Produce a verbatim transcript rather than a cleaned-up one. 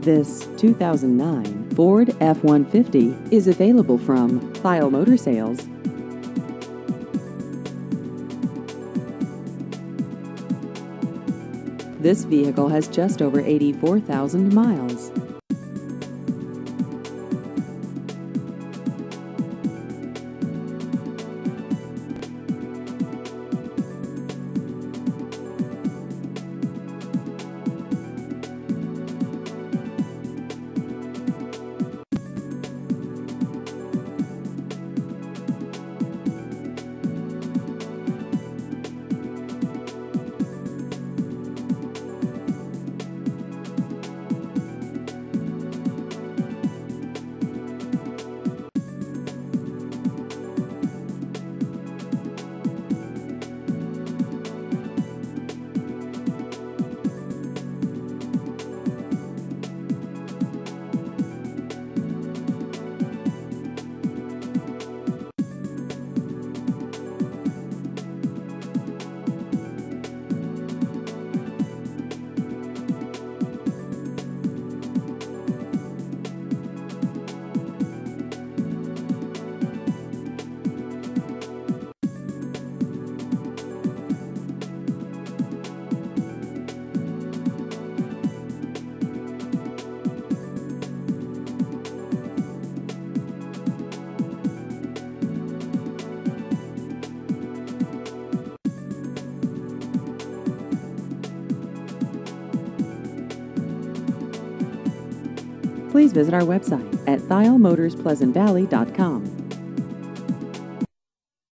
This two thousand nine Ford F one fifty is available from Thile Motor Sales. This vehicle has just over eighty-four thousand miles. Please visit our website at thile motors pleasant valley dot com.